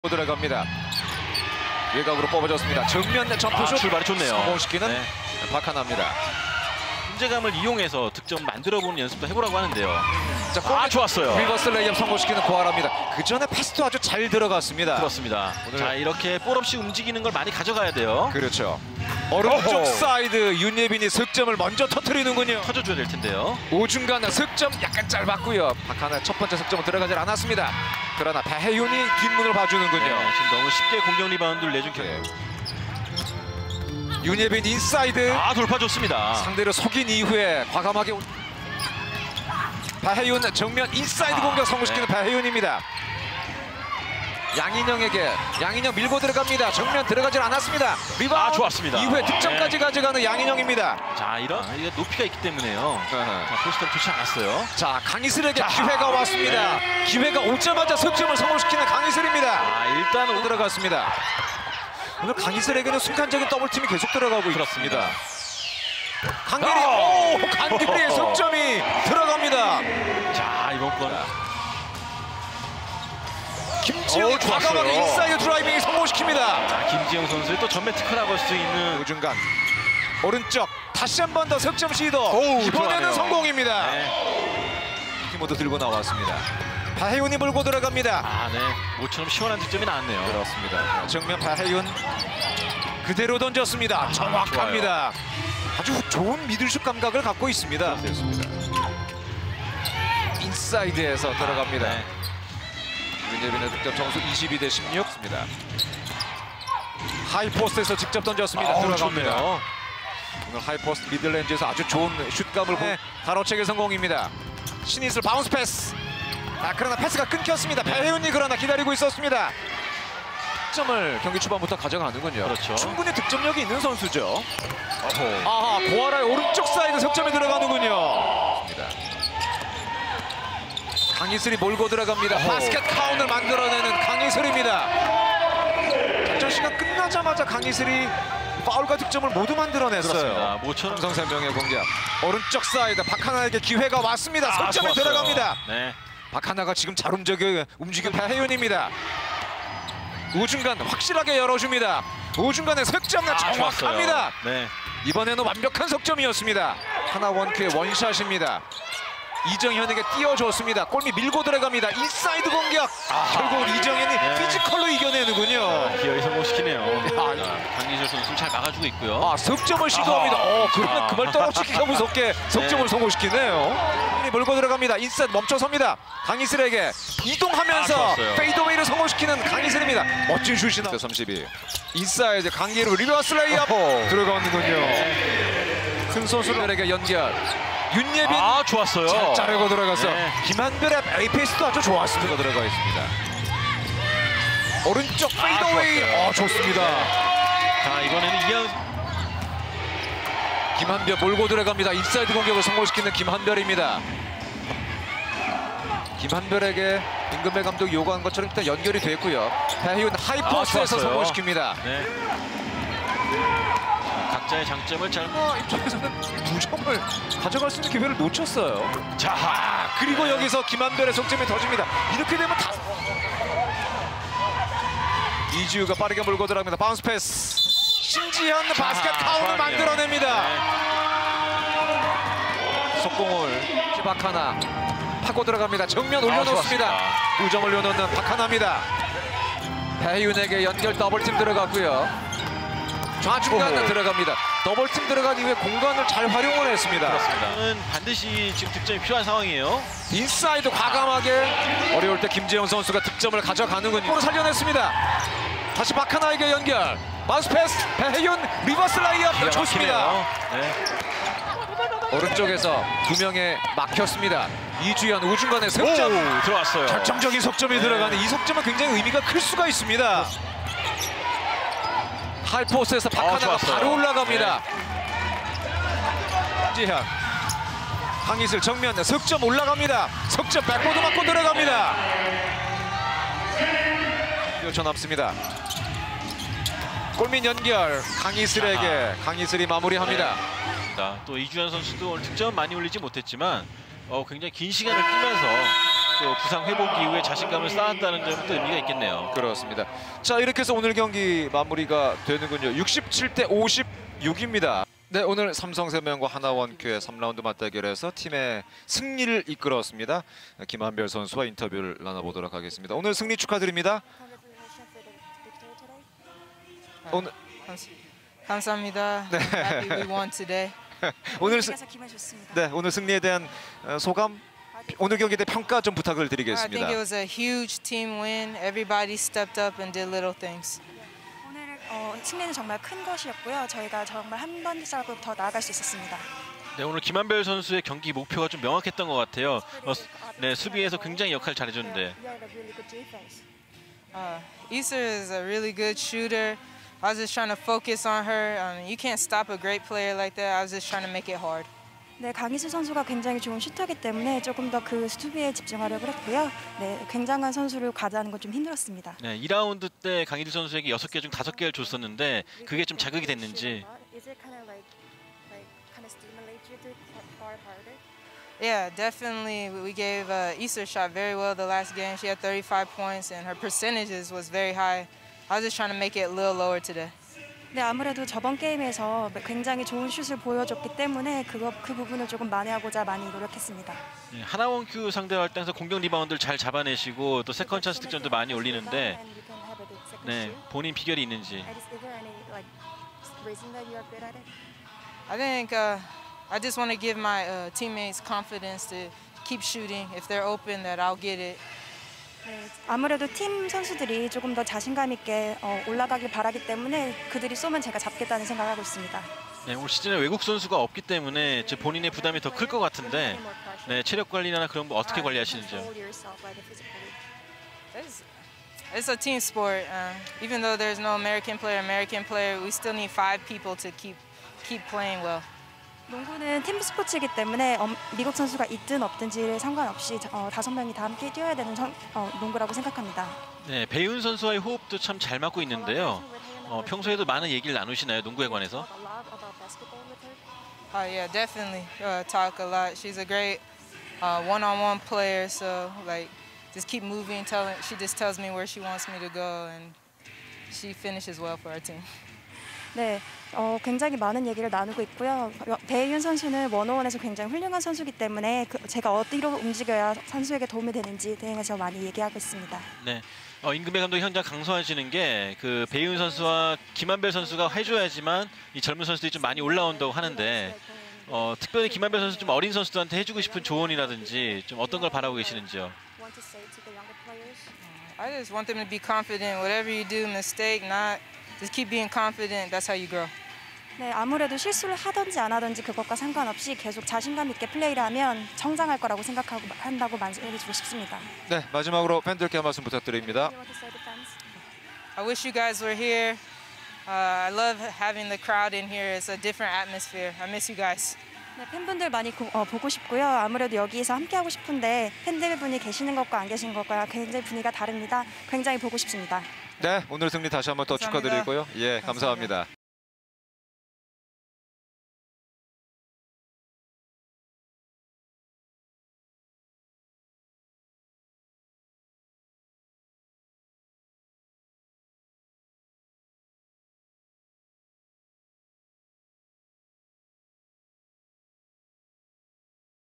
들어갑니다. 외곽으로 뽑아줬습니다. 정면 점프슛 출발이 좋네요. 성공시키는 박하나입니다. 문제감을 이용해서 득점 만들어보는 연습도 해보라고 하는데요. 자, 좋았어요. 리버스 레이업 성공시키는 고아라입니다. 그 전에 패스도 아주 잘 들어갔습니다. 그렇습니다. 자, 이렇게 볼 없이 움직이는 걸 많이 가져가야 돼요. 그렇죠. 오른쪽 사이드 윤예빈이 석점을 먼저 터뜨리는군요. 터져줘야 될 텐데요. 오중간 석점 약간 짧았고요. 박하나 첫 번째 석점은 들어가질 않았습니다. 그러나 배혜윤이 뒷문을 봐주는군요. 지금 너무 쉽게 공격 리바운드를 내준 경우. 윤예빈 인사이드. 돌파 좋습니다. 상대를 속인 이후에 과감하게 배혜윤 정면 인사이드 공격 성공시키는 배혜윤입니다. 양인영 밀고 들어갑니다. 정면 들어가질 않았습니다. 리바운드 좋았습니다. 이후에 득점까지 가져가는 양인영입니다. 자, 이게 높이가 있기 때문에요. 자, 포스트가 좋지 않았어요. 자, 강희슬에게 기회가 왔습니다. 기회가 오자마자 석점을 성공시키는 강희슬입니다. 일단 들어갔습니다. 오늘 강희슬에게는 순간적인 더블팀이 계속 들어가고 있습니다. 강길이의 석점이 들어갑니다. 자, 이번 건 김지영이 과감하게 인사이드 드라이빙이 성공시킵니다. 김지영 선수의 또 전면 특허라고 할 수 있는 우중간 오른쪽 다시 한 번 더 석점 시도. 이번에는 좋아하네요. 성공입니다. 모두 들고 나왔습니다. 배혜윤이 몰고 들어갑니다. 모처럼 시원한 득점이 나왔네요. 그렇습니다. 정면 배혜윤 그대로 던졌습니다. 정확합니다. 아주 좋은 미들슛 감각을 갖고 있습니다. 인사이드에서 들어갑니다. 윤예빈의 득점 점수 22대 16입니다. 하이포스트에서 직접 던졌습니다. 들어갑니다. 오늘 하이포스트 미들렌즈에서 아주 좋은 슛감을 가로채기 성공입니다. 신이슬 바운스 패스. 그러나 패스가 끊겼습니다. 배혜윤이 그러나 기다리고 있었습니다. 득점을 경기 초반부터 가져가는군요. 그렇죠. 충분히 득점력이 있는 선수죠. 고아라의 오른쪽 사이드 석점에 들어가는군요. 강희슬이 몰고 들어갑니다. 바스켓 카운을 만들어내는 강희슬입니다. 작전 시간 끝나자마자 강희슬이 파울과 득점을 모두 만들어냈어요. 모처럼 삼성생명의 공격. 오른쪽 사이드 박하나에게 기회가 왔습니다. 석점에 들어갑니다. 박하나가 지금 잘 움직인 배혜윤입니다. 우중간 확실하게 열어줍니다. 우중간에 석점 정확합니다. 이번에는 완벽한 석점이었습니다. 하나 원크의 원샷입니다. 이정현에게 띄워줬습니다. 골밑 밀고 들어갑니다. 인사이드 공격. 결국은 이정현이 피지컬로 이겨내는군요. 기어이 성공시키네요. 강희슬 선수 잘 막아주고 있고요. 석점을 시도합니다. 그러면 그말 떨어지기가 무섭게 석점을 성공시키네요. 몰고 들어갑니다. 인사이드 멈춰섭니다. 강희슬에게 이동하면서 페이드웨이를 성공시키는 강희슬입니다. 멋진 슛이 나옵니다. 32. 인사이드 강기로 리버스 레이업 들어가는군요. 큰 선수들에게 연결. 윤예빈 좋았어요. 잘 자르고 들어가서 김한별의 에이페이스도 아주 좋았습니다. 들어가 있습니다. 오른쪽 페이드웨이 좋습니다. 자, 이번에는 이현 김한별 몰고 들어갑니다. 인사이드 공격을 성공시키는 김한별입니다. 김한별에게 임금배 감독이 요구한 것처럼 일단 연결이 됐고요. 배혜윤 하이포스트에서 성공시킵니다. 각자의 장점을 잘 입장에서는 2점을 가져갈 수 있는 기회를 놓쳤어요. 그리고 여기서 김한별의 석점이 터집니다. 이렇게 되면 이지우가 빠르게 몰고 들어갑니다. 바운스 패스. 신지현 바스켓 카운을 만들어냅니다. 속공을 박하나 파고 들어갑니다. 정면 올려놓습니다. 2점 올려놓는 박하나입니다. 배윤에게 연결 더블팀 들어갔고요. 좌중간 들어갑니다. 더블팀 들어간 이후에 공간을 잘 활용을 했습니다. 그렇습니다. 반드시 지금 득점이 필요한 상황이에요. 인사이드 과감하게 어려울 때 김재영 선수가 득점을 가져가는군요. 골을 살려냈습니다. 다시 박하나에게 연결. 바운스 패스. 배혜윤 리버스 라이업 좋습니다. 오른쪽에서 2명에 막혔습니다. 이주연 우중간에 석점 들어왔어요. 결정적인 석점이 들어가는 이 석점은 굉장히 의미가 클 수가 있습니다. 하이포스에서 박하나가 바로 올라갑니다. 지현 강희슬 정면 석점 올라갑니다. 석점 백보드 맞고 들어갑니다. 1초 남습니다. 골밑 연결 강희슬에게 강희슬이 마무리합니다. 또 이주연 선수도 오늘 득점 많이 올리지 못했지만 굉장히 긴 시간을 뛰면서 또 부상 회복 이후에 자신감을 쌓았다는 점도 의미가 있겠네요. 그렇습니다. 자, 이렇게 해서 오늘 경기 마무리가 되는군요. 67대 56입니다. 네, 오늘 삼성생명과 하나원큐의 3라운드 맞대결에서 팀의 승리를 이끌었습니다. 김한별 선수와 인터뷰를 나눠보도록 하겠습니다. 오늘 승리 축하드립니다. 오늘 감사합니다. Happy we won today. 오늘 기분 좋습니다. 네, 오늘 승리에 대한 소감, 오늘 경기에 대한 평가 좀 부탁을 I 드리겠습니다. think it was a huge team win. Everybody stepped up and did little things. 오늘 승리는 정말 큰 것이었고요. 저희가 정말 한 발자국 더 나아갈 수 있었습니다. 네, 오늘 김한별 선수의 경기 목표가 좀 명확했던 것 같아요. 네, 수비에서 굉장히 역할 잘해줬는데. Issa is a really good shooter. I was just trying to focus on her. You can't stop a great player like that. I was just trying to make it hard. 네, 강희수 선수가 굉장히 좋은 슈터이기 때문에 조금 더 그 수비에 집중하려고 했고요. 네, 굉장한 선수를 가자는 건 좀 힘들었습니다. 네, 2라운드 때 강희수 선수에게 6개 중 5개를 줬었는데 그게 좀 자극이 됐는지. Yeah, definitely. We gave Issa shot very well the last game. She had 35 points and her percentages was very high. I was just trying to make it a little lower today. 네, 아무래도 저번 게임에서 굉장히 좋은 슛을 보여줬기 때문에 그 부분을 조금 만회하고자 많이 노력했습니다. 네, 하나원큐 상대로 할 때에서 공격 리바운드를 잘 잡아내시고 또 세컨 찬스 득점도 많이 올리는데 네, 본인 비결이 있는지. I think I just want to give my teammates confidence to keep shooting. If they're open, that I'll get it. 네, 아무래도 팀 선수들이 조금 더 자신감 있게 올라가길 바라기 때문에 그들이 쏘면 제가 잡겠다는 생각을 하고 있습니다. 네, 올 시즌에 외국 선수가 없기 때문에 본인의 부담이 더 클 것 같은데 네, 체력 관리나 그런 거 어떻게 관리하시는지요? It's a team sport. Even though there's no American player, we still need 5 people to keep playing well. 농구는 팀 스포츠이기 때문에 미국 선수가 있든 없든지 상관없이 5명이 다 함께 뛰어야 되는 농구라고 생각합니다. 네, 배윤 선수와의 호흡도 참 잘 맞고 있는데요. 평소에도 많은 얘기를 나누시나요, 농구에 관해서? Yeah, definitely. Talk a lot. She's a great one-on-one player. So like, just keep moving. She just tells me where she wants me to go, and she finishes well for our team. 네, 굉장히 많은 얘기를 나누고 있고요. 배윤 선수는 원어원에서 굉장히 훌륭한 선수이기 때문에 제가 어디로 움직여야 선수에게 도움이 되는지 대해서 많이 얘기하고 있습니다. 네, 임금배 감독이 현장 강조하시는 게 그 배윤 선수와 김한별 선수가 해줘야지만 이 젊은 선수들이 좀 많이 올라온다고 하는데 특별히 김한별 선수 좀 어린 선수들한테 해주고 싶은 조언이라든지 좀 어떤 걸 바라고 계시는지요? I just want them to be confident. Whatever you do, mistake, not. Just keep being confident. That's how you grow. 네, 아무래도 실수를 하든지 안 하든지 그것과 상관없이 계속 자신감 있게 플레이를 하면 성장할 거라고 한다고 말해주고 싶습니다. 네, 마지막으로 팬들께 한 말씀 부탁드립니다. I wish you guys were here. I love having the crowd in here. It's a different atmosphere. I miss you guys. 네, 팬분들 많이 보고 싶고요. 아무래도 여기에서 함께 하고 싶은데 팬들분이 계시는 것과 안 계신 것과 굉장히 분위기가 다릅니다. 굉장히 보고 싶습니다. 네, 오늘 승리 다시 한번 더 감사합니다. 축하드리고요. 예, 감사합니다.